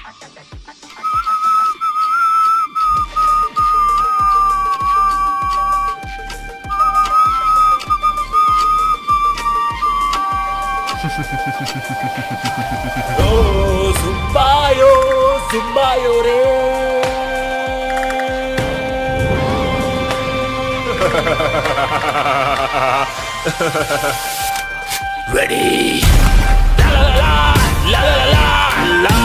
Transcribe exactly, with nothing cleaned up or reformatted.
Oh, Subayo, Subayo re. Ready? La la la la la la la la.